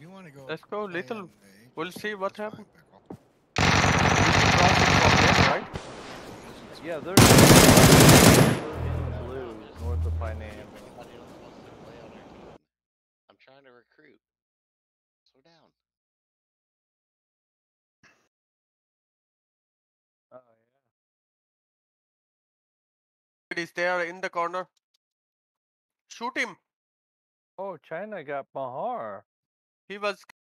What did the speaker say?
you want to go, Let's go, play little. in the We'll Apex, see what that's fine, happens. Pickle. Crossing from there, right? Yeah, they're in blue, north of Pineham. Everybody else wants to play on our team. I'm trying to recruit. Slow down. Oh He's there in the corner. Shoot him. yeah. Oh, China got Mahar. He was